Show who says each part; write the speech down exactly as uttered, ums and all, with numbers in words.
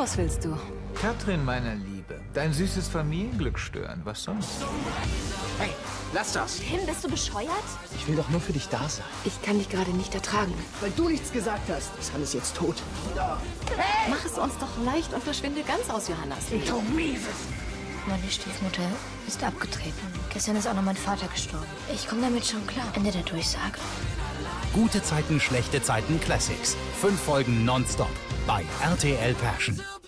Speaker 1: was willst du?
Speaker 2: Katrin, meine Liebe, dein süßes Familienglück stören. Was sonst?
Speaker 3: Hey, lass das!
Speaker 1: Tim, bist du bescheuert?
Speaker 3: Ich will doch nur für dich da sein.
Speaker 1: Ich kann dich gerade nicht ertragen.
Speaker 3: Weil du nichts gesagt hast, ist Hannes jetzt tot.
Speaker 1: Hey! Mach es uns doch leicht und verschwinde ganz aus Johannas Leben.
Speaker 3: Du mieses!
Speaker 4: Meine Stiefmutter ist abgetreten. Gestern ist auch noch mein Vater gestorben. Ich komme damit schon klar. Ende der Durchsage.
Speaker 5: Gute Zeiten, schlechte Zeiten Classics. Fünf Folgen nonstop bei R T L Passion.